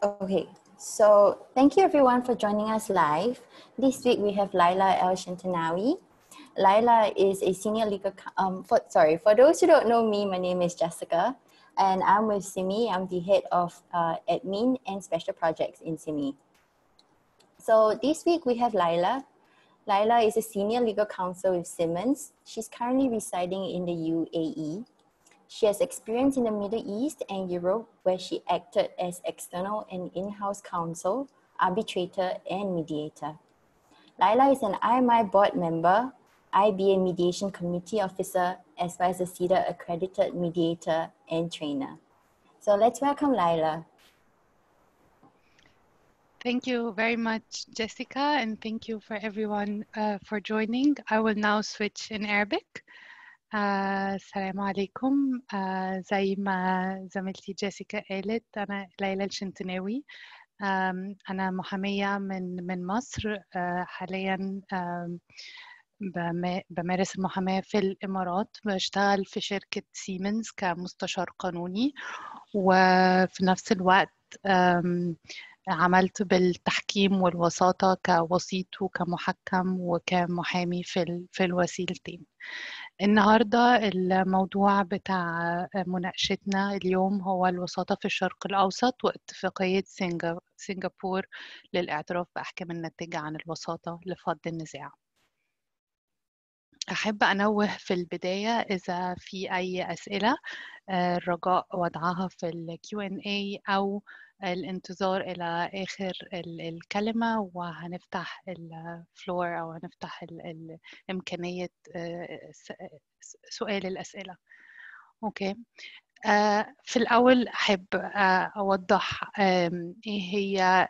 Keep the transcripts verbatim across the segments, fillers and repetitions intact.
Okay, so thank you everyone for joining us live. This week we have Laila El Shentenawi. Laila is a senior legal, um, for, sorry, for those who don't know me, my name is Jessica and I'm with SIMI. I'm the head of uh, admin and special projects in SIMI. So this week we have Laila. Laila is a senior legal counsel with Simmons. She's currently residing in the U A E. She has experience in the Middle East and Europe, where she acted as external and in-house counsel, arbitrator, and mediator. Laila is an I M I Board Member, I B A Mediation Committee Officer, as well as a C E D R accredited mediator and trainer. So let's welcome Laila. Thank you very much, Jessica, and thank you for everyone uh, for joining. I will now switch in Arabic. السلام عليكم. زي ما زميلتي جيسيكا قالت، أنا ليلى الشنتناوي. أنا محامية من من مصر. حاليا بمارس المحاماة في الإمارات، بشتغل في شركة سيمنز كمستشار قانوني، وفي نفس الوقت عملت بالتحكيم والوساطة كوسيط وكمحكم وكمحامي في في الوسيلتين. النهاردة الموضوع بتاع مناقشتنا اليوم هو الوساطة في الشرق الأوسط واتفاقية سنغافورة للاعتراف بأحكام الناتجة عن الوساطة لفض النزاع. أحب أنوه في البداية إذا في أي أسئلة رجاء وضعها في ال كيو إند إيه أو الانتظار إلى آخر الكلمة، وهنفتح الفلور أو هنفتح إمكانية سؤال الأسئلة. أوكي. في الأول أحب أوضح إيه هي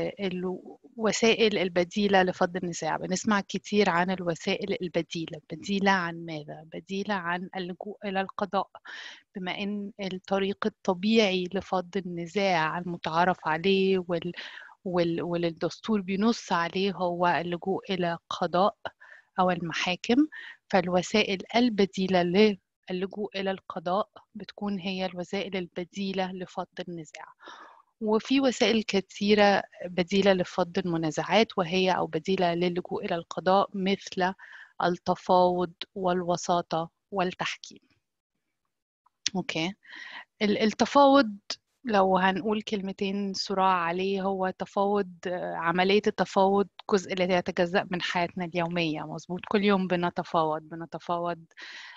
الوسائل البديلة لفض النزاع. بنسمع كتير عن الوسائل البديلة. بديلة عن ماذا؟ بديلة عن اللجوء إلى القضاء، بما أن الطريق الطبيعي لفض النزاع المتعارف عليه وال والدستور بينص عليه هو اللجوء إلى قضاء أو المحاكم. فالوسائل البديلة للجوء إلى القضاء بتكون هي الوسائل البديلة لفض النزاع. وفي وسائل كثيرة بديلة لفض المنازعات وهي أو بديلة للجوء إلى القضاء، مثل التفاوض والوساطة والتحكيم. أوكي. التفاوض لو هنقول كلمتين صراع عليه، هو تفاوض، عملية التفاوض جزء لا يتجزأ من حياتنا اليومية. مظبوط، كل يوم بنتفاوض بنتفاوض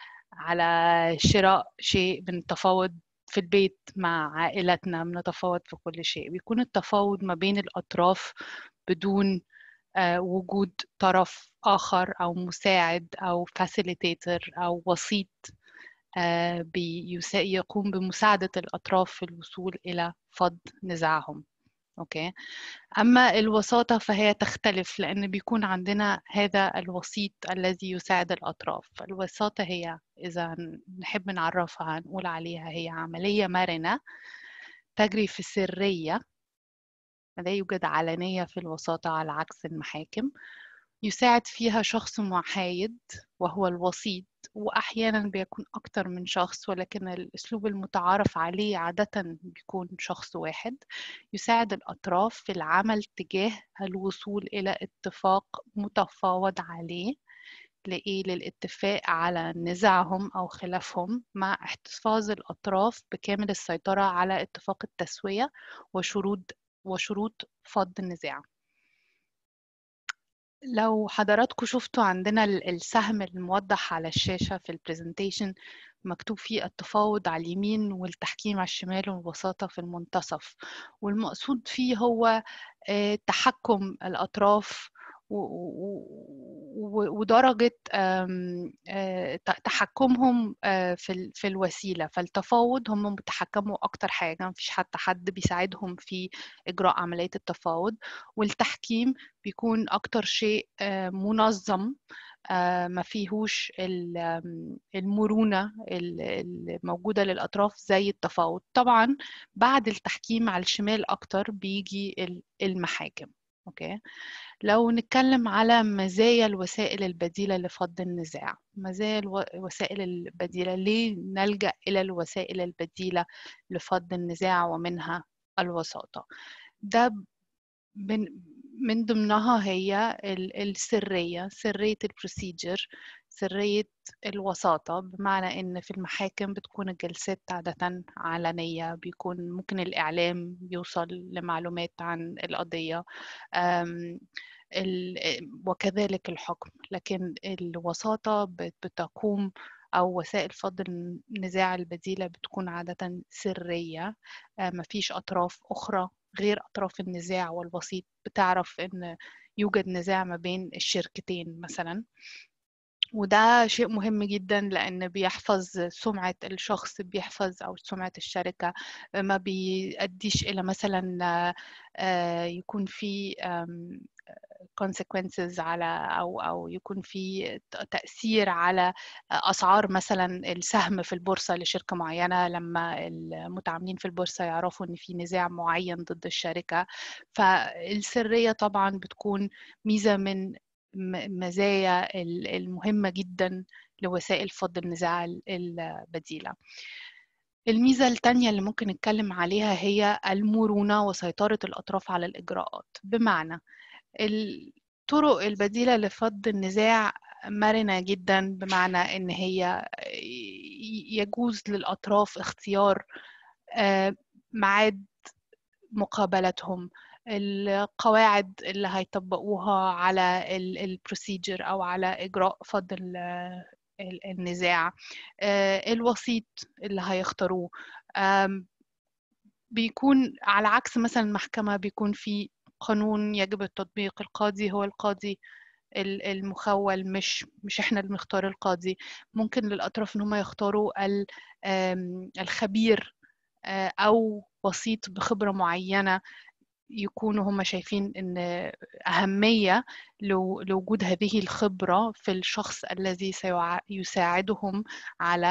على شراء شيء، بنتفاوض في البيت مع عائلتنا، بنتفاوض في كل شيء. بيكون التفاوض ما بين الأطراف بدون آه وجود طرف آخر أو مساعد أو فاسيليتيتر أو وسيط آه يقوم بمساعدة الأطراف في الوصول إلى فض نزاعهم. أوكي. أما الوساطة فهي تختلف، لأن بيكون عندنا هذا الوسيط الذي يساعد الأطراف. الوساطة هي، إذا نحب نعرفها نقول عليها، هي عملية مرنة تجري في السرية، لا يوجد علانية في الوساطة على عكس المحاكم. يساعد فيها شخص محايد وهو الوسيط، وأحيانا بيكون أكتر من شخص، ولكن الأسلوب المتعارف عليه عادة بيكون شخص واحد. يساعد الأطراف في العمل تجاه الوصول إلى اتفاق متفاوض عليه، لإيه؟ للاتفاق على نزاعهم أو خلافهم، مع احتفاظ الأطراف بكامل السيطرة على اتفاق التسوية وشروط وشروط فض النزاع. لو حضراتكم شفتوا عندنا السهم الموضح على الشاشة في البرزنتيشن، مكتوب فيه التفاوض على اليمين والتحكيم على الشمال والوساطة في المنتصف. والمقصود فيه هو تحكم الأطراف ودرجة تحكمهم في في الوسيلة. فالتفاوض هم بيتحكموا أكتر حاجة، مفيش حتى حد بيساعدهم في إجراء عملية التفاوض. والتحكيم بيكون أكتر شيء منظم، ما فيهوش المرونة الموجودة للأطراف زي التفاوض. طبعا بعد التحكيم على الشمال أكتر بيجي المحاكم. أوكي. لو نتكلم على مزايا الوسائل البديلة لفض النزاع، مزايا الوسائل البديلة، ليه نلجأ إلى الوسائل البديلة لفض النزاع ومنها الوساطة؟ ده من من ضمنها هي السرية، سرية البروسيجر، سرية الوساطة، بمعنى إن في المحاكم بتكون الجلسات عادة علنية، بيكون ممكن الإعلام يوصل لمعلومات عن القضية، وكذلك الحكم. لكن الوساطة بتقوم أو وسائل فض النزاع البديلة بتكون عادة سرية، مفيش أطراف أخرى غير أطراف النزاع والوسيط بتعرف إن يوجد نزاع ما بين الشركتين مثلا. وده شيء مهم جدا لأن بيحفظ سمعة الشخص، بيحفظ أو سمعة الشركة، ما بيؤديش إلى مثلا يكون في consequences على أو أو يكون في تأثير على أسعار مثلا السهم في البورصة لشركة معينة، لما المتعاملين في البورصة يعرفوا إن في نزاع معين ضد الشركة. فالسرية طبعا بتكون ميزة من مزايا المهمة جدا لوسائل فض النزاع البديلة. الميزة التانية اللي ممكن نتكلم عليها هي المرونة وسيطرة الأطراف على الإجراءات، بمعنى الطرق البديلة لفض النزاع مرنة جدا، بمعنى إن هي يجوز للأطراف اختيار ميعاد مقابلتهم، القواعد اللي هيطبقوها على البروسيجر أو على إجراء فض النزاع، الوسيط اللي هيختاروه. بيكون على عكس مثلا المحكمة بيكون في قانون يجب التطبيق، القاضي هو القاضي المخول، مش مش احنا اللي بنختار القاضي. ممكن للأطراف ان هم يختاروا الخبير أو وسيط بخبرة معينة، يكونوا هم شايفين ان أهمية لوجود هذه الخبرة في الشخص الذي سيساعدهم على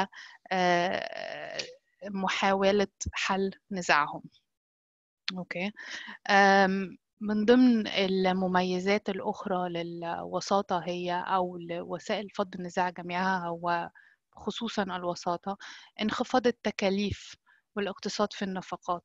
محاولة حل نزاعهم. أوكي. من ضمن المميزات الأخرى للوساطة هي أو لوسائل فض النزاع جميعها، هو خصوصا الوساطة، انخفاض التكاليف والاقتصاد في النفقات.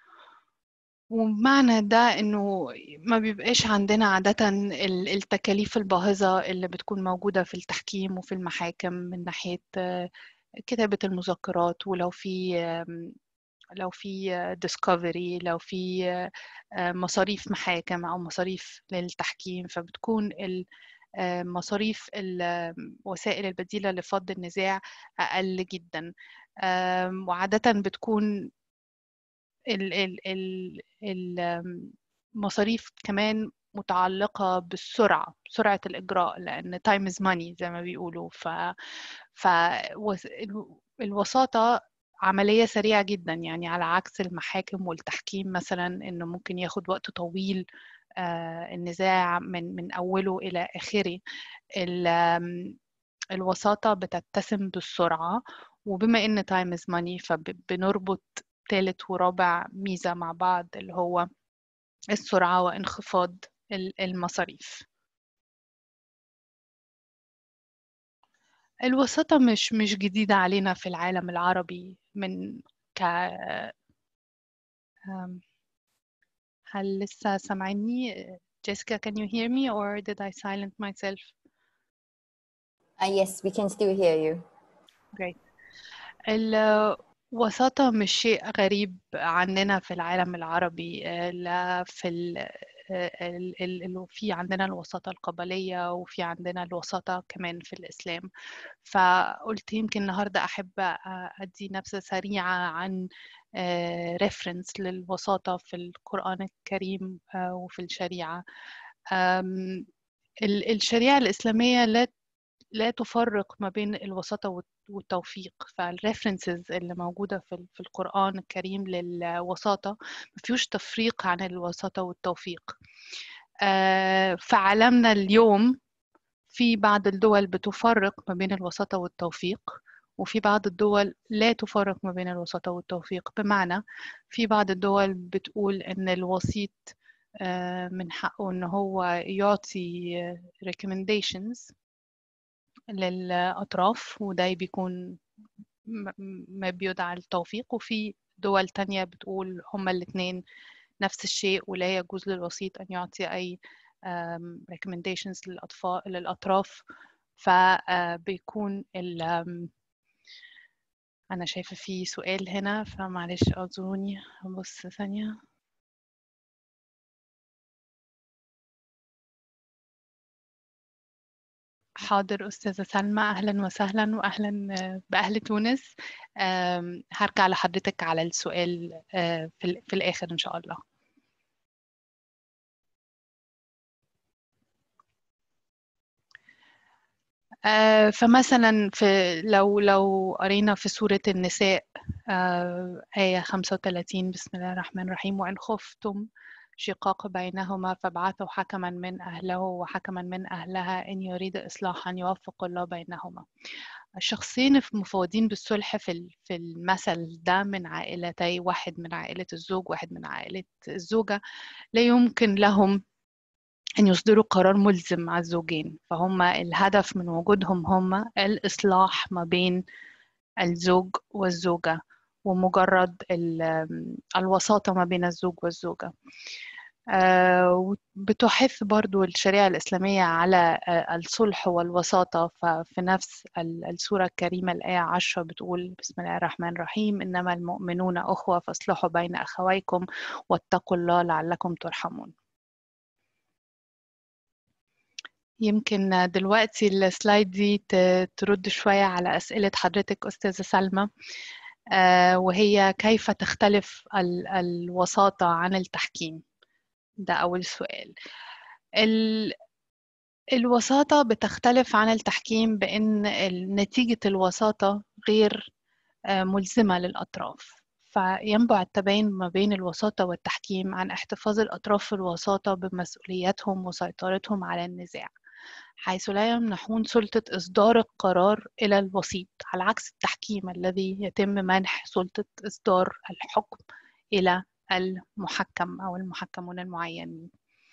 ومعنى ده إنه ما بيبقاش عندنا عادة التكاليف الباهظة اللي بتكون موجودة في التحكيم وفي المحاكم من ناحية كتابة المذكرات، ولو في لو في discovery، لو في مصاريف محاكم أو مصاريف للتحكيم، فبتكون مصاريف الوسائل البديلة لفض النزاع أقل جدا. وعادة بتكون المصاريف كمان متعلقة بالسرعة، سرعة الإجراء، لأن time is money زي ما بيقولوا. ف فالوساطة عملية سريعة جدا، يعني على عكس المحاكم والتحكيم مثلا إنه ممكن ياخد وقت طويل النزاع من من أوله إلى آخره. الوساطة بتتسم بالسرعة، وبما إن time is money فبنربط ثالث ورابع ميزة مع بعض، اللي هو السرعة وانخفاض المصاريف. الوساطة مش مش جديدة علينا في العالم العربي. من ك هل لسه سامعني؟ Jessica, can you hear me or did I silence myself? Uh, yes, we can still hear you. Great. الوساطة مش شيء غريب عننا في العالم العربي. لا في ال ال في عندنا الوساطة القبلية، وفي عندنا الوساطة كمان في الإسلام. فقلت يمكن النهاردة أحب أدي نبذة سريعة عن ريفرنس للوساطة في القرآن الكريم وفي الشريعة. الشريعة الإسلامية لا لا تفرق ما بين الوساطة والتوفيق. فالريفرنسز اللي موجودة في في القرآن الكريم للوساطة ما فيهوش تفريق عن الوساطة والتوفيق. في عالمنا اليوم في بعض الدول بتفرق ما بين الوساطة والتوفيق، وفي بعض الدول لا تفرق ما بين الوساطة والتوفيق. بمعنى في بعض الدول بتقول إن الوسيط من حقه إن هو يعطي recommendations للأطراف، وده بيكون ما بيدعى التوفيق. وفي دول تانية بتقول هما الاتنين نفس الشيء، ولا يجوز للوسيط أن يعطي أي recommendations للأطفال للأطراف. فبيكون ال أنا شايفة في سؤال هنا، فمعلش أعذروني بص ثانية. حاضر أستاذة سلمى، أهلا وسهلا وأهلا بأهل تونس. هرجع لحضرتك على السؤال في, في الآخر إن شاء الله. فمثلا في لو لو قرينا في سورة النساء آية خمسة وثلاثين، بسم الله الرحمن الرحيم، وإن خفتم شقاق بينهما فابعثوا حكما من أهله وحكما من أهلها إن يريد إصلاحا يوفق الله بينهما. الشخصين مفوضين بالصلح في في المثل ده من عائلتي، واحد من عائلة الزوج واحد من عائلة الزوجة، لا يمكن لهم أن يصدروا قرار ملزم على الزوجين، فهم الهدف من وجودهم هم الإصلاح ما بين الزوج والزوجة ومجرد الوساطة ما بين الزوج والزوجة. بتحث برضو الشريعة الإسلامية على الصلح والوساطة، ففي نفس السورة الكريمة الآية عشرة بتقول بسم الله الرحمن الرحيم إنما المؤمنون أخوة فاصلحوا بين أخويكم واتقوا الله لعلكم ترحمون. يمكن دلوقتي السلايد دي ترد شوية على أسئلة حضرتك أستاذة سلمى، وهي كيف تختلف الوساطة عن التحكيم؟ ده أول سؤال. الوساطة بتختلف عن التحكيم بأن نتيجة الوساطة غير ملزمة للأطراف، فينبع التباين ما بين الوساطة والتحكيم عن احتفاظ الأطراف في الوساطة بمسؤولياتهم وسيطرتهم على النزاع، حيث لا يمنحون سلطة إصدار القرار إلى الوسيط، على عكس التحكيم الذي يتم منح سلطة إصدار الحكم إلى المحكم أو المحكمون المعينين.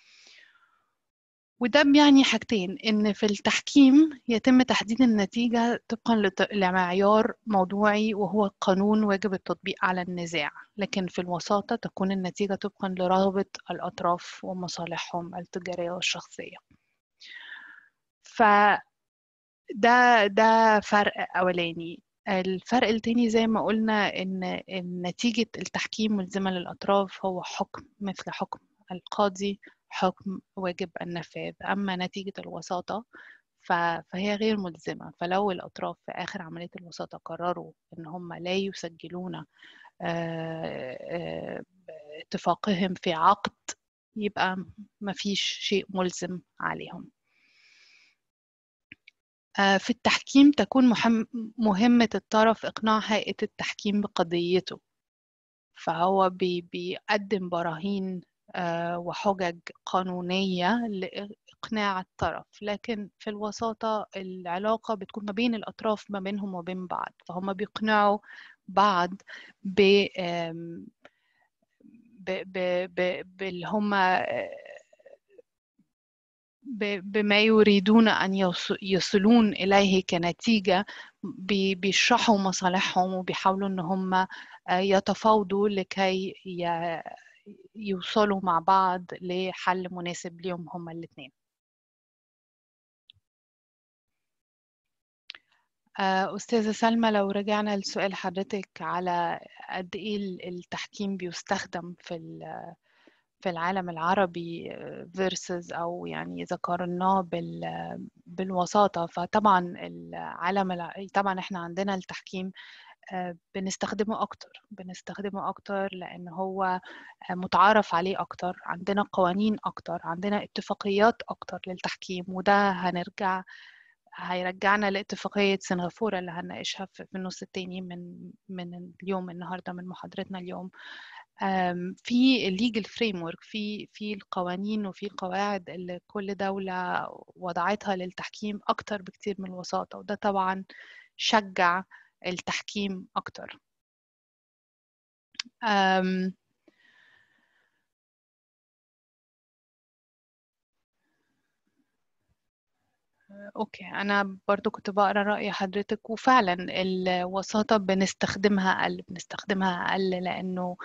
وده بيعني حاجتين، إن في التحكيم يتم تحديد النتيجة طبقا لمعيار موضوعي وهو القانون واجب التطبيق على النزاع، لكن في الوساطة تكون النتيجة طبقا لرغبة الأطراف ومصالحهم التجارية والشخصية. فده ده فرق أولاني. الفرق التاني زي ما قلنا إن نتيجة التحكيم ملزمة للأطراف، هو حكم مثل حكم القاضي، حكم واجب النفاذ. أما نتيجة الوساطة فهي غير ملزمة، فلو الأطراف في آخر عملية الوساطة قرروا إن هم لا يسجلون اتفاقهم في عقد، يبقى مفيش شيء ملزم عليهم. في التحكيم تكون مهمة الطرف إقناع هيئة التحكيم بقضيته، فهو بيقدم براهين وحجج قانونية لإقناع الطرف، لكن في الوساطة العلاقة بتكون ما بين الأطراف ما بينهم وبين بعض، فهم بيقنعوا بعض ب باللي هم بما يريدون أن يصلون إليه كنتيجة، بيشرحوا مصالحهم وبيحاولوا أن هم يتفاوضوا لكي يوصلوا مع بعض لحل مناسب ليهم هم الاثنين. أستاذة سلمى، لو رجعنا لسؤال حضرتك على قد إيه التحكيم بيستخدم في في العالم العربي versus أو يعني إذا قارناه بال بالوساطة، فطبعا العالم طبعا إحنا عندنا التحكيم بنستخدمه أكتر بنستخدمه أكتر لأن هو متعارف عليه أكتر، عندنا قوانين أكتر، عندنا اتفاقيات أكتر للتحكيم، وده هنرجع هيرجعنا لاتفاقية سنغافورة اللي هنناقشها في النص التاني من من اليوم النهاردة من محاضرتنا اليوم. في الليجل فريمورك، في في القوانين وفي القواعد اللي كل دولة وضعتها للتحكيم أكتر بكتير من الوساطة، وده طبعا شجع التحكيم أكتر. أم أوكي، أنا برضو كنت بقرأ رأي حضرتك، وفعلا الوساطة بنستخدمها أقل بنستخدمها أقل لأنه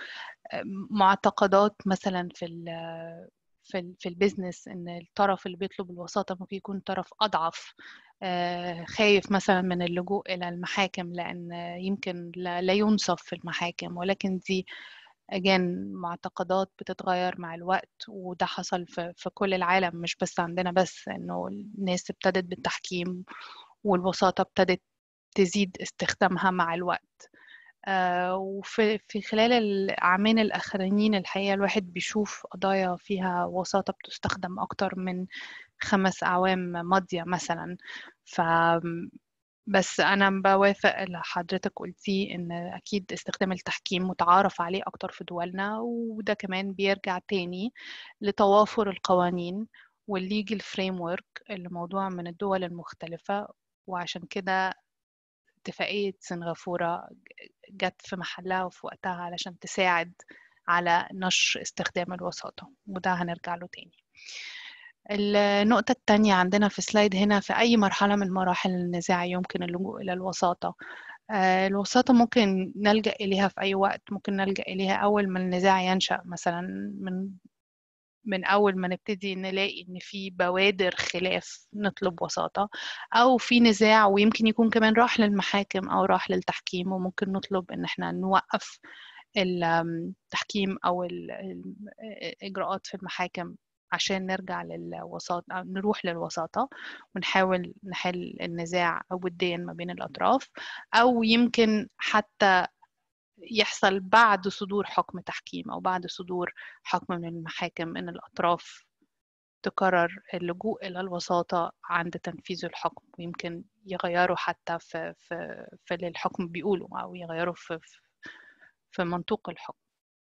معتقدات مثلا في ال في ال في البيزنس، ان الطرف اللي بيطلب الوساطة ممكن يكون طرف اضعف، خايف مثلا من اللجوء الى المحاكم لان يمكن لا ينصف في المحاكم. ولكن دي أجان معتقدات بتتغير مع الوقت، وده حصل في, في كل العالم مش بس عندنا، بس إنه الناس ابتدت بالتحكيم والوساطة ابتدت تزيد استخدامها مع الوقت. آه وفي في خلال العامين الأخرانيين الحقيقة الواحد بيشوف قضايا فيها وساطة بتستخدم أكتر من خمس أعوام ماضية مثلا. ف بس أنا بوافق اللي حضرتك قلتيه، إن أكيد استخدام التحكيم متعارف عليه أكتر في دولنا، وده كمان بيرجع تاني لتوافر القوانين والليجل فريمورك اللي موضوع من الدول المختلفة. وعشان كده اتفاقية سنغافورة جت في محلها وفي وقتها علشان تساعد على نشر استخدام الوساطة، وده هنرجع له تاني. النقطة التانية عندنا في سلايد هنا، في أي مرحلة من مراحل النزاع يمكن اللجوء إلى الوساطة. الوساطة ممكن نلجأ إليها في أي وقت، ممكن نلجأ إليها أول ما النزاع ينشأ، مثلا من من أول ما نبتدي نلاقي إن في بوادر خلاف نطلب وساطة، أو في نزاع ويمكن يكون كمان راح للمحاكم أو راح للتحكيم، وممكن نطلب إن احنا نوقف التحكيم أو الإجراءات في المحاكم عشان نرجع للوساطة أو نروح للوساطة ونحاول نحل النزاع وديا ما بين الأطراف. أو يمكن حتى يحصل بعد صدور حكم تحكيم أو بعد صدور حكم من المحاكم إن الأطراف تقرر اللجوء إلى الوساطة عند تنفيذ الحكم، ويمكن يغيروا حتى في في في اللي الحكم بيقوله، أو يغيروا في في منطوق الحكم.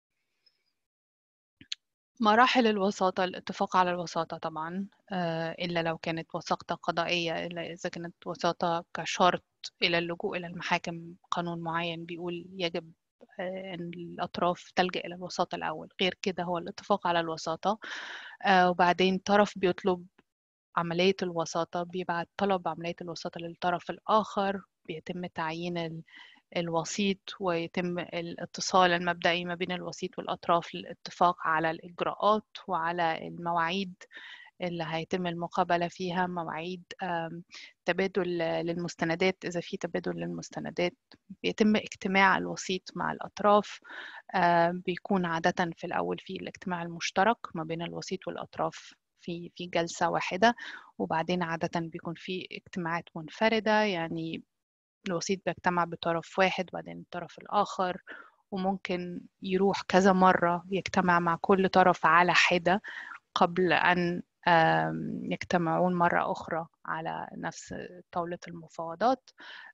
مراحل الوساطة، الاتفاق على الوساطة طبعا إلا لو كانت وساطة قضائية، إلا إذا كانت وساطة كشرط إلى اللجوء إلى المحاكم. قانون معين بيقول يجب أن الأطراف تلجأ إلى الوساطة الأول، غير كده هو الاتفاق على الوساطة. وبعدين طرف بيطلب عملية الوساطة بيبعت طلب عملية الوساطة للطرف الآخر، بيتم تعيين الوسيط ويتم الاتصال المبدئي ما بين الوسيط والأطراف للاتفاق على الإجراءات وعلى المواعيد اللي هيتم المقابلة فيها، مواعيد تبادل للمستندات إذا في تبادل للمستندات. بيتم اجتماع الوسيط مع الأطراف، بيكون عادة في الأول في الاجتماع المشترك ما بين الوسيط والأطراف في في جلسة واحدة، وبعدين عادة بيكون في اجتماعات منفردة، يعني الوسيط بيجتمع بطرف واحد وبعدين الطرف الآخر، وممكن يروح كذا مرة يجتمع مع كل طرف على حدة قبل أن يجتمعون مرة أخرى على نفس طاولة المفاوضات.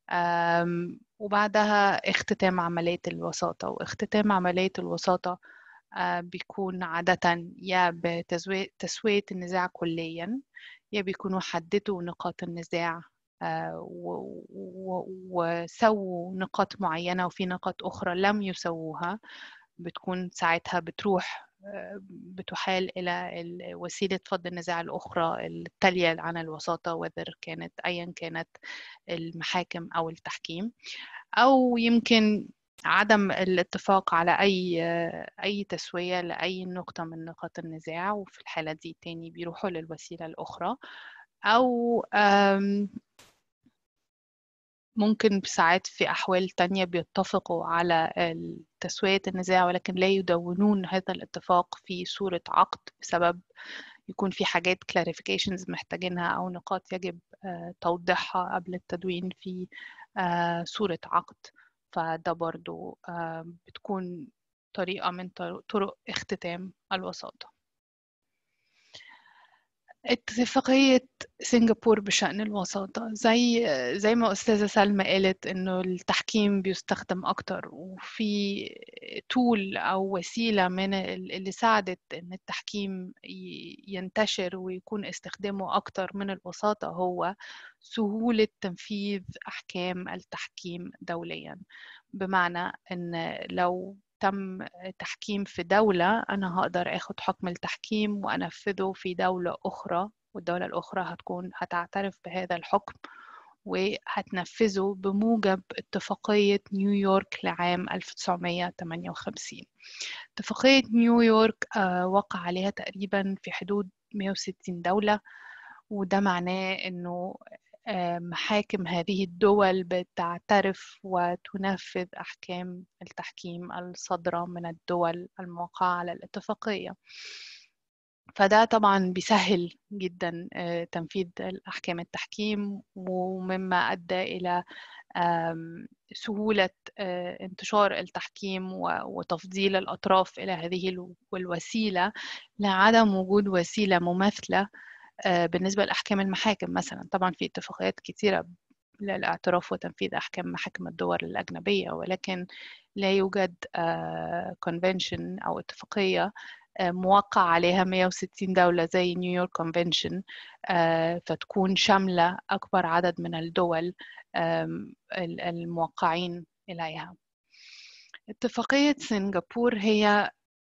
وبعدها اختتام عملية الوساطة. واختتام عملية الوساطة بيكون عادة يا بتسوية النزاع كليا، يا بيكونوا حددوا نقاط النزاع وسووا نقاط معينة وفي نقاط أخرى لم يسووها. بتكون ساعتها بتروح بتحال إلى وسيلة فض النزاع الأخرى التالية عن الوساطة، وذر كانت أيا كانت المحاكم أو التحكيم. أو يمكن عدم الاتفاق على أي أي تسوية لأي نقطة من نقاط النزاع، وفي الحالة دي تاني بيروحوا للوسيلة الأخرى. أو ممكن ساعات في أحوال تانية بيتفقوا على تسوية النزاع ولكن لا يدونون هذا الاتفاق في صورة عقد، بسبب يكون في حاجات clarifications محتاجينها أو نقاط يجب توضيحها قبل التدوين في صورة عقد. فده برضو بتكون طريقة من طرق اختتام الوساطة. اتفاقية سنغافور بشأن الوساطة، زي زي ما أستاذة سلمى قالت إنه التحكيم بيستخدم أكتر، وفي تول أو وسيلة من اللي ساعدت إن التحكيم ينتشر ويكون استخدامه أكتر من الوساطة هو سهولة تنفيذ أحكام التحكيم دوليا. بمعنى إن لو تم تحكيم في دولة، أنا هقدر أخد حكم التحكيم وأنفذه في دولة أخرى، والدولة الأخرى هتكون هتعترف بهذا الحكم وهتنفذه بموجب اتفاقية نيويورك لعام ألف وتسعمائة وثمانية وخمسين. اتفاقية نيويورك وقع عليها تقريبا في حدود مئة وستين دولة، وده معناه إنه محاكم هذه الدول بتعترف وتنفذ أحكام التحكيم الصادرة من الدول الموقعة على الاتفاقية. فده طبعا بيسهل جدا تنفيذ الأحكام التحكيم، ومما أدى إلى سهولة انتشار التحكيم وتفضيل الأطراف إلى هذه الوسيلة لعدم وجود وسيلة مماثلة بالنسبة لأحكام المحاكم. مثلا طبعا في اتفاقيات كثيرة للاعتراف وتنفيذ أحكام محاكم الدول الأجنبية، ولكن لا يوجد convention أو اتفاقية موقع عليها مئة وستين دولة زي نيويورك كونفنشن، فتكون شاملة أكبر عدد من الدول الموقعين إليها. اتفاقية سنغافور هي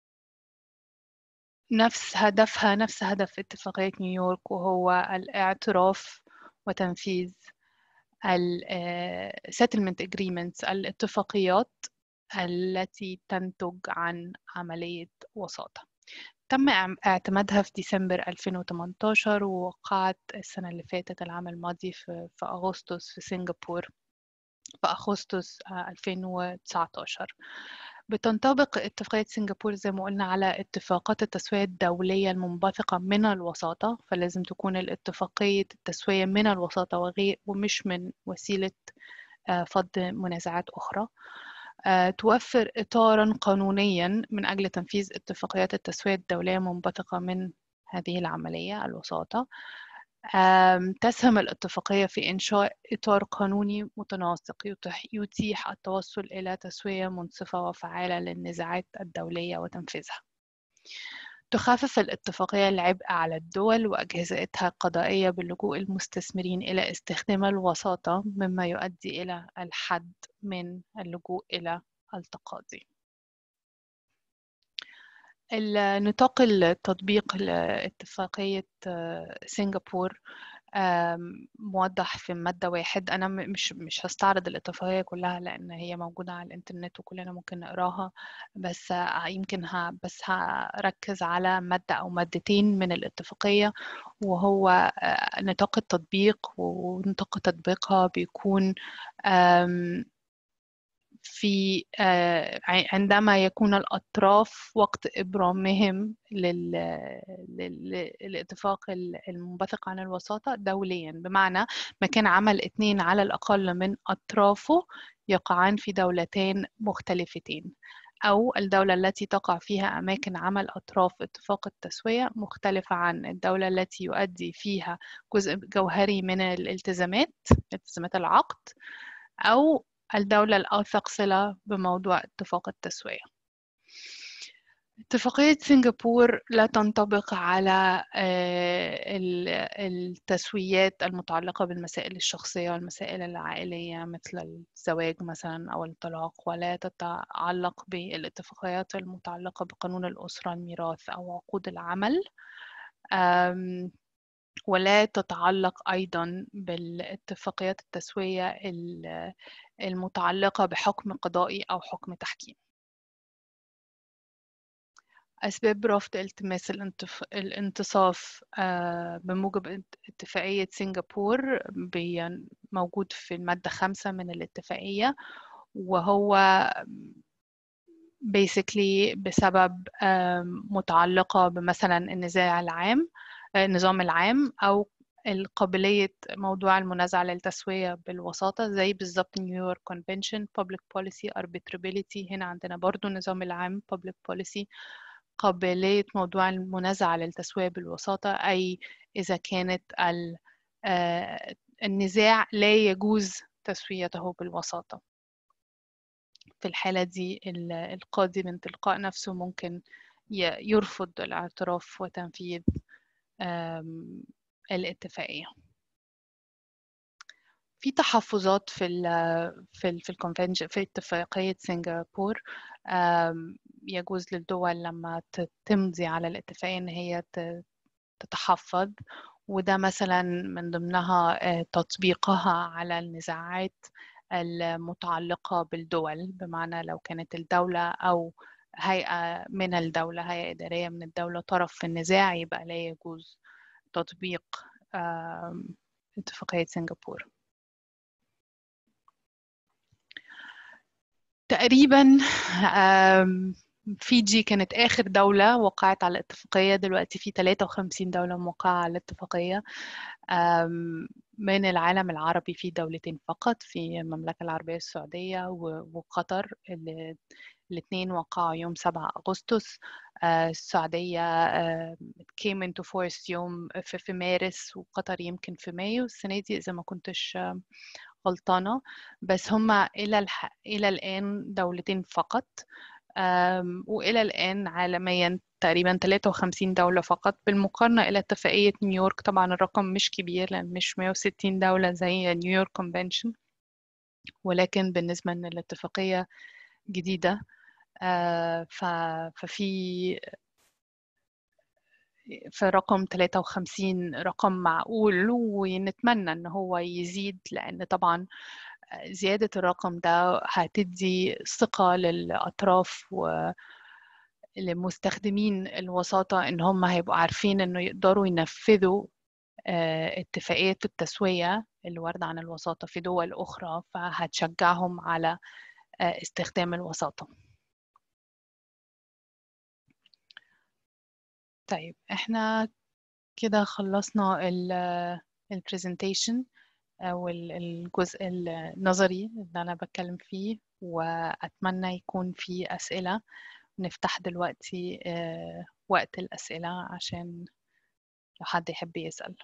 نفس هدفها نفس هدف اتفاقية نيويورك، وهو الاعتراف وتنفيذ ال settlement agreements، الاتفاقيات التي تنتج عن عملية وساطة. تم اعتمادها في ديسمبر ألفين وثمانية عشر، ووقعت السنة اللي فاتت العام الماضي في, في أغسطس في سنغافور في أغسطس ألفين وتسعة عشر. بتنطبق اتفاقية سنغافور زي ما قلنا على اتفاقات التسوية الدولية المنبثقة من الوساطة، فلازم تكون الاتفاقية التسوية من الوساطة وغير ومش من وسيلة فض منازعات أخرى. توفر إطاراً قانونياً من أجل تنفيذ اتفاقيات التسوية الدولية منبثقة من هذه العملية الوساطة. تسهم الاتفاقية في إنشاء إطار قانوني متناسق يتيح التوصل إلى تسوية منصفة وفعالة للنزاعات الدولية وتنفيذها. تخفف الاتفاقية العبء على الدول وأجهزتها القضائية بلجوء المستثمرين إلى استخدام الوساطة، مما يؤدي إلى الحد من اللجوء إلى التقاضي. نطاق التطبيق لاتفاقية سنغافور موضح في مادة واحد. أنا مش مش هستعرض الاتفاقية كلها لأن هي موجودة على الإنترنت وكلنا ممكن نقراها، بس يمكن ها بس هركز على مادة أو مادتين من الاتفاقية، وهو نطاق التطبيق. ونطاق تطبيقها بيكون في عندما يكون الأطراف وقت إبرامهم للاتفاق المنبثق عن الوساطة دوليا، بمعنى مكان عمل اثنين على الأقل من أطرافه يقعان في دولتين مختلفتين، أو الدولة التي تقع فيها أماكن عمل أطراف اتفاق التسوية مختلفة عن الدولة التي يؤدي فيها جزء جوهري من الالتزامات التزامات العقد، أو الدولة الأوثق صلة بموضوع اتفاق التسوية. اتفاقية سنغافور لا تنطبق على التسويات المتعلقة بالمسائل الشخصية والمسائل العائلية مثل الزواج مثلا أو الطلاق، ولا تتعلق بالاتفاقيات المتعلقة بقانون الأسرة، الميراث أو عقود العمل، ولا تتعلق أيضا بالاتفاقيات التسوية المتعلقة بحكم قضائي أو حكم تحكيم. أسباب رفض التماس الانتصاف بموجب اتفاقية سنغافور موجود في المادة خمسة من الاتفاقية، وهو basically بسبب متعلقة بمثلا النزاع العام النظام العام، أو القابلية موضوع المنازعة للتسوية بالوساطة زي بالضبط نيويورك كونفنشن. public policy arbitrability، هنا عندنا برضو النظام العام public policy. قابلية موضوع المنازعة للتسوية بالوساطة أي إذا كانت النزاع لا يجوز تسويته بالوساطة، في الحالة دي القاضي من تلقاء نفسه ممكن يرفض الاعتراف وتنفيذ الاتفاقية. في تحفظات في ال في ال في الكونفنشن في اتفاقية سنغافور. يجوز للدول لما تمضي على الاتفاقية إن هي تتحفظ، وده مثلا من ضمنها تطبيقها على النزاعات المتعلقة بالدول، بمعنى لو كانت الدولة أو هيئة من الدولة، هيئة إدارية من الدولة طرف في النزاع، يبقى لا يجوز تطبيق اتفاقية سنغافورة. تقريبا فيجي كانت آخر دولة وقعت على الاتفاقية. دلوقتي في ثلاثة وخمسين دولة موقعة على الاتفاقية. من العالم العربي في دولتين فقط، في المملكة العربية السعودية وقطر، الاثنين وقعوا يوم سبعة أغسطس. السعودية came into force يوم في مارس، وقطر يمكن في مايو السنة دي إذا ما كنتش غلطانة. بس هما إلى الح... إلى الآن دولتين فقط، وإلى الآن عالميا تقريبا ثلاثة وخمسين دولة فقط، بالمقارنة إلى اتفاقية نيويورك. طبعا الرقم مش كبير لأن مش مئة وستين دولة زي نيويورك كونفنشن، ولكن بالنسبة أن الاتفاقية جديدة ففي فرقم ثلاثة وخمسين رقم معقول، ونتمنى أن هو يزيد، لأن طبعا زيادة الرقم ده هتدي ثقة للأطراف ولمستخدمين الوساطة إن هم هيبقوا عارفين إنه يقدروا ينفذوا اتفاقية التسوية اللي واردة عن الوساطة في دول أخرى، فهتشجعهم على استخدام الوساطة. طيب احنا كده خلصنا البرزنتيشن أو الجزء النظري اللي أنا بتكلم فيه، وأتمنى يكون في أسئلة. نفتح دلوقتي وقت الأسئلة عشان لو حد يحب يسأل.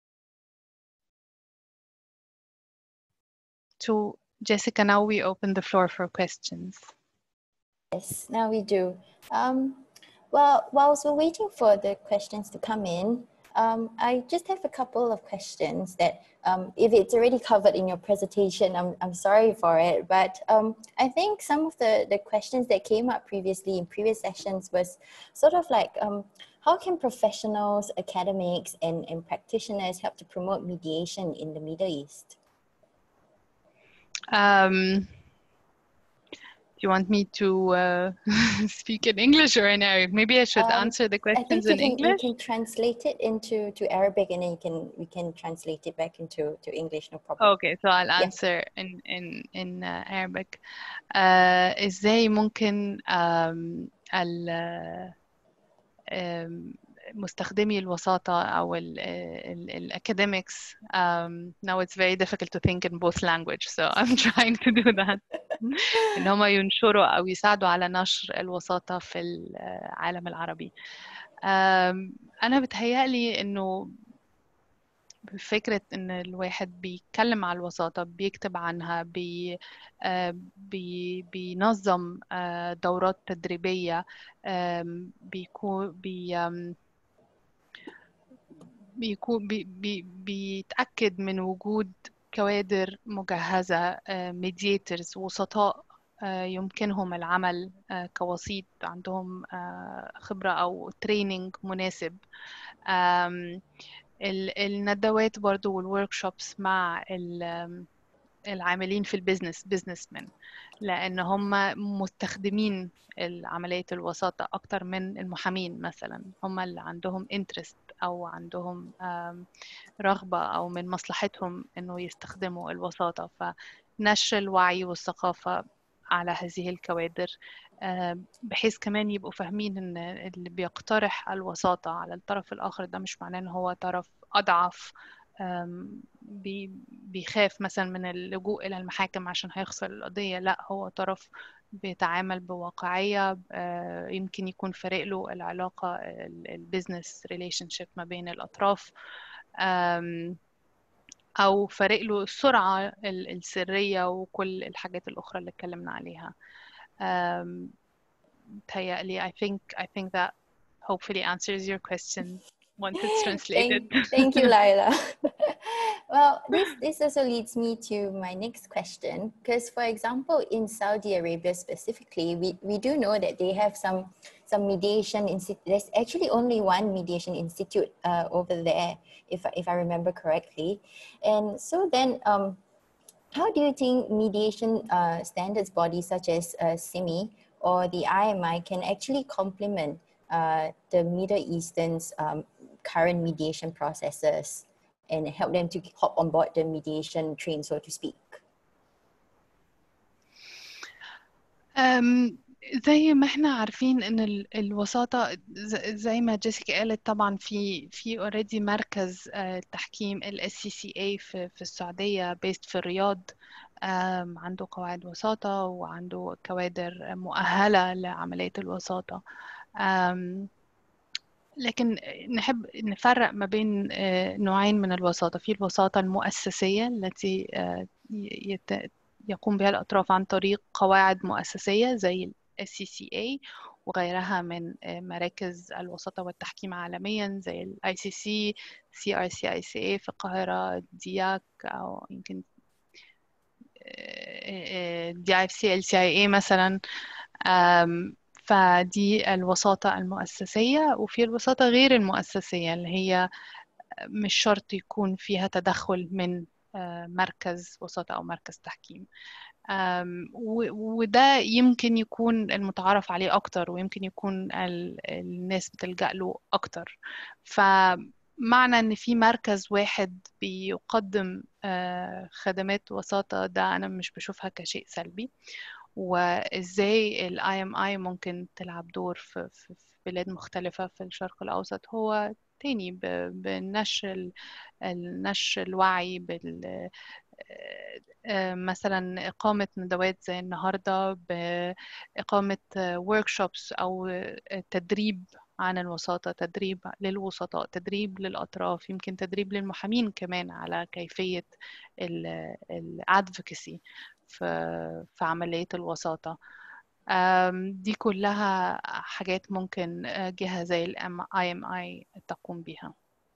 So Jessica, now we open the floor for questions. Yes, now we do. Um, well, whilst we're waiting for the questions to come in, Um, I just have a couple of questions that um, if it's already covered in your presentation, I'm, I'm sorry for it. But um, I think some of the, the questions that came up previously in previous sessions was sort of like, um, how can professionals, academics, and, and practitioners help to promote mediation in the Middle East? Um, Do you want me to uh, speak in English or in Arabic? Maybe I should um, answer the questions I think in you can, English. You can translate it into to Arabic, and then you can we can translate it back into to English, no problem. Okay, so I'll answer yeah. in in in uh, Arabic. Uh, إزاي ممكن um, ال um, مستخدمي الوساطة أو ال ال ال academics, um, now it's very difficult to think in both language, so I'm trying to do that. إن هم ينشروا أو يساعدوا على نشر الوساطة في العالم العربي. um, أنا بتهيألي إنه فكرة إن الواحد بيتكلم على الوساطة، بيكتب عنها، بي بي بينظم دورات تدريبية، بيكون بي بيكون بي بي بيتأكد من وجود كوادر مجهزة، mediators، وسطاء يمكنهم العمل كوسيط، عندهم خبرة أو تريننج مناسب. الندوات برضو والوركشوبس مع العاملين في البيزنس، بيزنس مان، لأن هم مستخدمين عملية الوساطة أكتر من المحامين مثلا، هم اللي عندهم interest أو عندهم رغبة أو من مصلحتهم أنه يستخدموا الوساطة. فنشر الوعي والثقافة على هذه الكوادر، بحيث كمان يبقوا فاهمين ان اللي بيقترح الوساطة على الطرف الآخر ده مش معناه ان هو طرف أضعف بيخاف مثلا من اللجوء إلى المحاكم عشان هيخسر القضية. لا، هو طرف بيتعامل بواقعية، يمكن يكون فارق له العلاقة البيزنس ريليشنشيب ما بين الأطراف، أو فارق له السرعة السرية وكل الحاجات الأخرى اللي اتكلمنا عليها. تهيألي I think I think that hopefully answers your question once it's translated. thank, thank you, Laila. Well, this, this also leads me to my next question, because for example, in Saudi Arabia specifically, we, we do know that they have some, some mediation institute. There's actually only one mediation institute uh, over there, if, if I remember correctly. And so then, um, how do you think mediation uh, standards bodies such as uh, SIMI or the I M I can actually complement uh, the Middle Eastern's um, current mediation processes and help them to hop on board the mediation train, so to speak? أم زي ما احنا عارفين ان ال- الوساطة ز- زي ما جيسيكا قالت، طبعا في في اوريدي مركز آه، تحكيم ال إس سي سي إيه في في السعودية بيست في الرياض. آم، عنده قواعد وساطة وعنده كوادر مؤهلة لعملية الوساطة. آم، لكن نحب نفرق ما بين آه، نوعين من الوساطة. في الوساطة المؤسسية التي آه، يت- يقوم بها الأطراف عن طريق قواعد مؤسسية زي ال إس سي سي إيه وغيرها من آه، مراكز الوساطة والتحكيم عالميا زي ال آي سي سي، سي آر سي آي سي إيه في القاهرة، دياك، أو يمكن دي اي اف سي ال سي اي اي مثلا. أم، فدي الوساطة المؤسسية. وفي الوساطة غير المؤسسية اللي هي مش شرط يكون فيها تدخل من آه، مركز وساطة أو مركز تحكيم. أم، و- وده يمكن يكون المتعارف عليه أكتر، ويمكن يكون ال- الناس بتلجأ له أكتر. فمعنى إن في مركز واحد بيقدم آه، خدمات وساطة، ده أنا مش بشوفها كشيء سلبي. وإزاي ال آي إم آي ممكن تلعب دور في, في, في بلاد مختلفة في الشرق الأوسط، هو تاني ب- بنشر ال- النشر الوعي بال آه، مثلا إقامة ندوات زي النهاردة، بإقامة workshops أو تدريب عن الوساطة، تدريب للوسطاء، تدريب للأطراف، يمكن تدريب للمحامين كمان على كيفية ال advocacy في في عملية الوساطة. آم، دي كلها حاجات ممكن آه، جهة زي ال آي إم آي تقوم بها.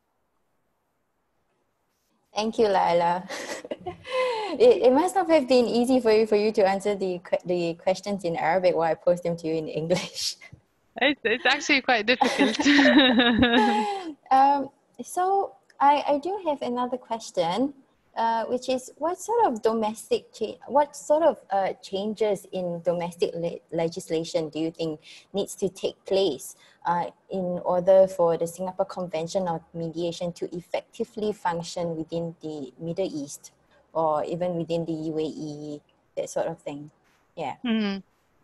Thank you, Laila. it, it must not have been easy for you for you to answer the the questions in Arabic while I post them to you in English. It's, it's actually quite difficult. um, so I, I do have another question, uh, which is what sort of domestic cha- what sort of uh, changes in domestic le legislation do you think needs to take place uh, in order for the Singapore Convention on Mediation to effectively function within the Middle East or even within the U A E, that sort of thing? Yeah. مم.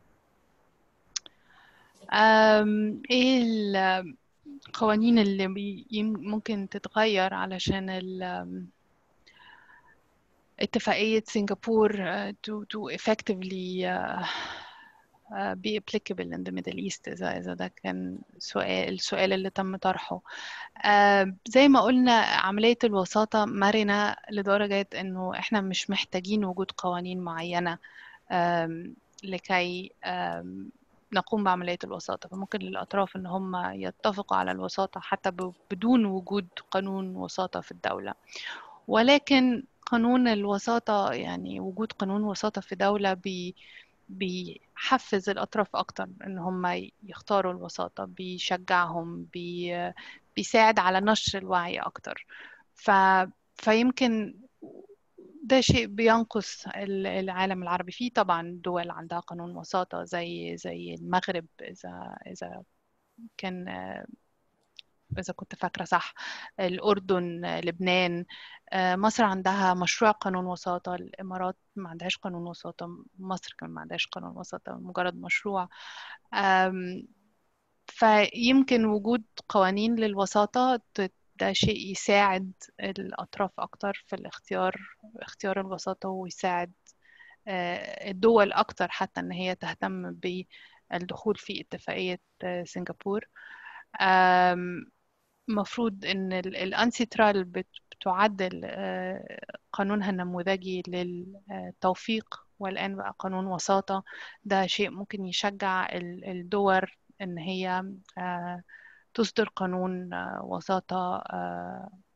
أم، ايه القوانين اللي بي- يم- ممكن تتغير علشان ال- أم، اتفاقية سنغافور uh, to to effectively uh, uh, be applicable in the Middle East، إذا إذا ده كان سؤال السؤال اللي تم طرحه. آه، زي ما قلنا عملية الوساطة مرنة لدرجة إنه إحنا مش محتاجين وجود قوانين معينة آم، لكي آم، نقوم بعملية الوساطة. فممكن للأطراف إن هم يتفقوا على الوساطة حتى ب- بدون وجود قانون وساطة في الدولة. ولكن قانون الوساطة، يعني وجود قانون وساطة في دولة بي بيحفز الأطراف أكتر إن هم يختاروا الوساطة، بيشجعهم، بي بيساعد على نشر الوعي أكتر. ف... فيمكن ده شيء بينقص ال- العالم العربي. فيه طبعا دول عندها قانون وساطة زي زي المغرب، إذا إذا كان إذا كنت فاكرة صح، الأردن، لبنان، آه، مصر عندها مشروع قانون وساطة، الإمارات ما عندهاش قانون وساطة، مصر كمان ما عندهاش قانون وساطة، مجرد مشروع. آم، فيمكن وجود قوانين للوساطة ت- ده شيء يساعد الأطراف أكتر في الاختيار، اختيار الوساطة، ويساعد آه، الدول أكتر حتى إن هي تهتم بالدخول في اتفاقية آه، سنغافور. آم، مفروض إن الأنسيترال بتعدل آه، قانونها النموذجي للتوفيق، والآن بقى قانون وساطة. ده شيء ممكن يشجع ال- الدول إن هي آه، تصدر قانون آه، وساطة آه،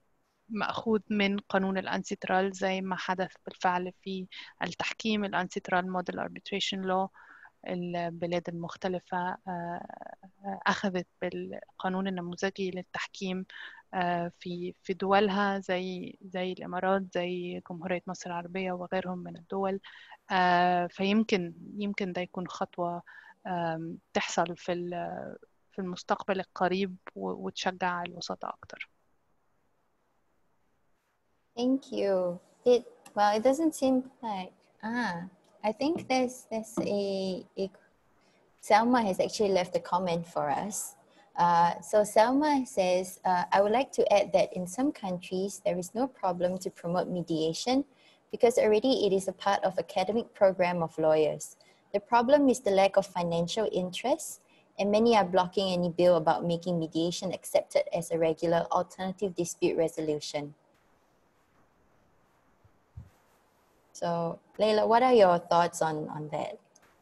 مأخوذ من قانون الأنسيترال زي ما حدث بالفعل في التحكيم. الأنسيترال موديل arbitration law، البلاد المختلفة أخذت بالقانون النموذجي للتحكيم في في دولها زي زي الإمارات، زي جمهورية مصر العربية وغيرهم من الدول. فيمكن يمكن ده يكون خطوة تحصل في في المستقبل القريب وتشجع الوساطة أكتر. Thank you. It well, it doesn't seem like ah. I think there's there's a, a Selma has actually left a comment for us. Uh, so Selma says, uh, I would like to add that in some countries there is no problem to promote mediation because already it is a part of academic program of lawyers. The problem is the lack of financial interest, and many are blocking any bill about making mediation accepted as a regular alternative dispute resolution. So, Laila, what are your thoughts on, on that?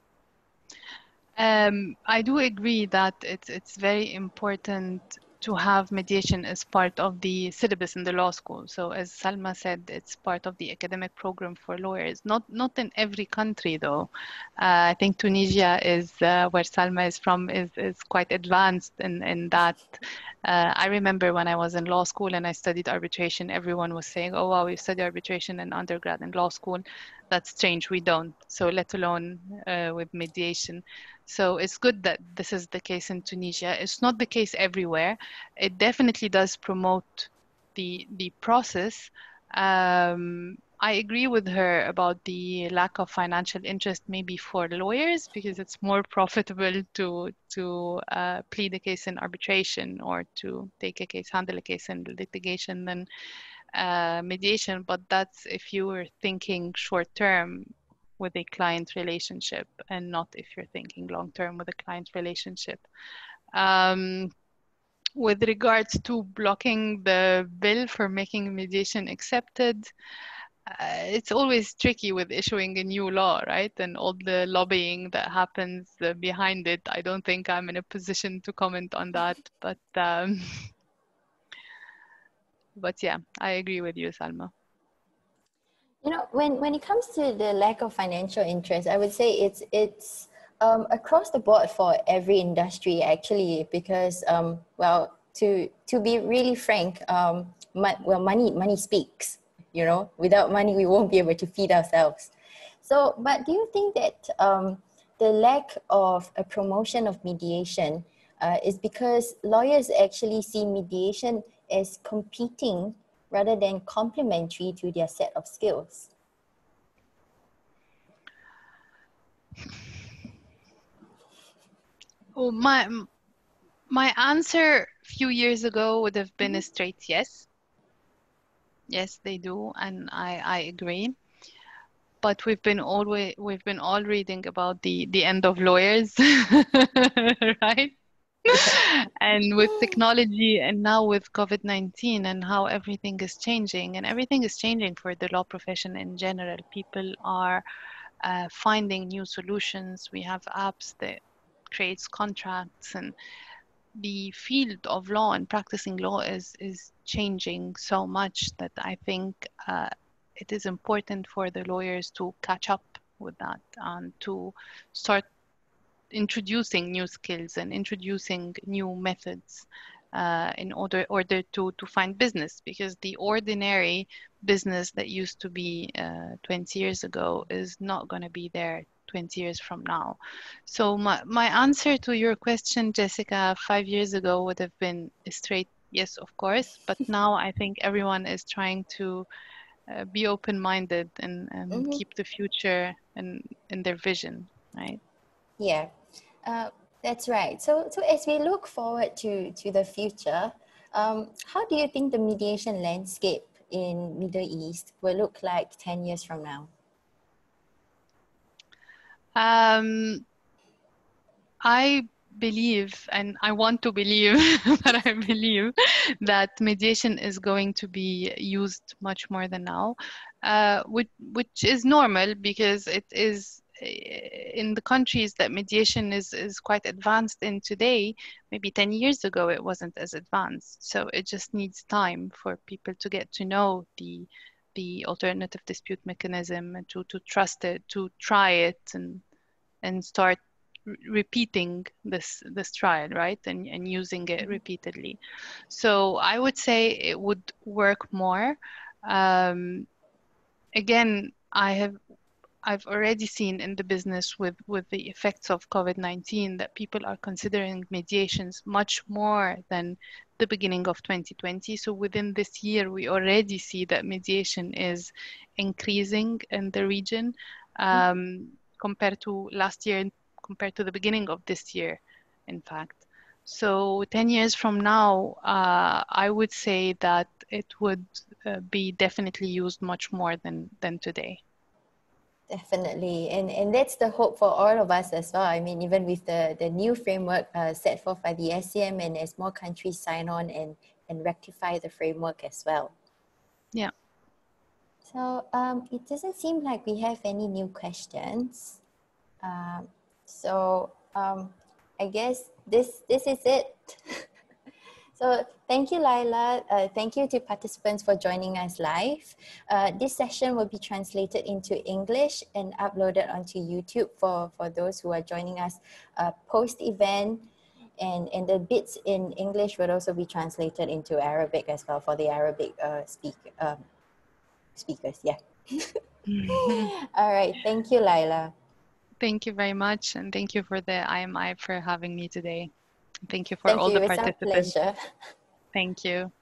Um, I do agree that it's, it's very important to have mediation as part of the syllabus in the law school. So as Salma said, it's part of the academic program for lawyers. Not, not in every country though. Uh, I think Tunisia is, uh, where Salma is from, is, is quite advanced in, in that. Uh, I remember when I was in law school and I studied arbitration, everyone was saying, oh wow, we study arbitration in undergrad and law school. That's strange, we don't. So let alone uh, with mediation. So it's good that this is the case in Tunisia. It's not the case everywhere. It definitely does promote the, the process. Um, I agree with her about the lack of financial interest maybe for lawyers because it's more profitable to, to uh, plead a case in arbitration or to take a case, handle a case in litigation than uh, mediation. But that's if you were thinking short term with a client relationship and not if you're thinking long-term with a client relationship. Um, with regards to blocking the bill for making mediation accepted, uh, it's always tricky with issuing a new law, right? And all the lobbying that happens uh, behind it. I don't think I'm in a position to comment on that, but um, but yeah, I agree with you, Salma. You know, when, when it comes to the lack of financial interest, I would say it's it's um, across the board for every industry actually, because um, well, to to be really frank, um, my, well, money money speaks. You know, without money, we won't be able to feed ourselves. So, but do you think that um, the lack of a promotion of mediation uh, is because lawyers actually see mediation as competing rather than complementary to their set of skills? Oh, my, my answer a few years ago would have been a straight yes. Yes, they do, and I, I agree. But we've been always we've been all reading about the the end of lawyers, right? And with technology and now with COVID nineteen and how everything is changing, and everything is changing for the law profession in general. People are uh, finding new solutions. We have apps that creates contracts, and the field of law and practicing law is is changing so much that I think uh, it is important for the lawyers to catch up with that and to start introducing new skills and introducing new methods uh, in order order to to find business, because the ordinary business that used to be uh, twenty years ago is not going to be there twenty years from now. So my, my answer to your question, Jessica, five years ago would have been a straight yes, of course. But now I think everyone is trying to uh, be open-minded and, and Mm-hmm. keep the future in, in their vision, right? Yeah, uh, that's right. So, so as we look forward to, to the future, um, how do you think the mediation landscape in Middle East will look like ten years from now? Um, I believe, and I want to believe, but I believe that mediation is going to be used much more than now, uh, which, which is normal because it is in the countries that mediation is, is quite advanced in today, maybe ten years ago it wasn't as advanced. So it just needs time for people to get to know the the alternative dispute mechanism and to, to trust it, to try it and and start re repeating this this trial, right? And, and using it repeatedly. So I would say it would work more. Um, again, I have I've already seen in the business with, with the effects of COVID nineteen that people are considering mediations much more than the beginning of twenty twenty. So within this year, we already see that mediation is increasing in the region um, compared to last year, compared to the beginning of this year, in fact. So ten years from now, uh, I would say that it would uh, be definitely used much more than, than today. Definitely, and and that's the hope for all of us as well. I mean, even with the the new framework uh, set forth by the S C M, and as more countries sign on and and rectify the framework as well. Yeah. So um, it doesn't seem like we have any new questions. Um, so um, I guess this this is it. So thank you, Laila. Uh, thank you to participants for joining us live. Uh, this session will be translated into English and uploaded onto YouTube for, for those who are joining us uh, post-event. And, and the bits in English will also be translated into Arabic as well for the Arabic uh, speak, um, speakers. Yeah. All right. Thank you, Laila. Thank you very much. And thank you for the I M I for having me today. Thank you for Thank all you. the It's our participants. pleasure. Thank you.